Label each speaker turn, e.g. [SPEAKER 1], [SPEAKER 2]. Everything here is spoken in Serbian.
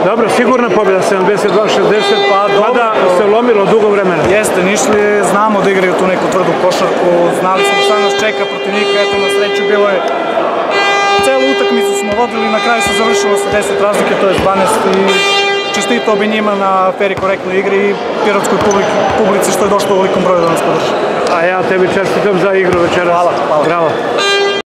[SPEAKER 1] Dobro, sigurna pobjeda, 72-60, mada se lomilo dugo vremena.
[SPEAKER 2] Jeste, Nišlije znamo da igraju tu neku tvrdu košarku, znali smo šta nas čeka protiv njih, eto na sreću bilo je. Celu utakmicu smo vodili, na kraju se završilo sa 10 razlike, to je 12 i čestitao bi njima na fer i korektnoj igri i pirotskoj publici što je došlo u velikom broju da nas podrži.
[SPEAKER 1] A ja tebi čestitam za igru večeras.
[SPEAKER 2] Hvala.
[SPEAKER 1] Bravo.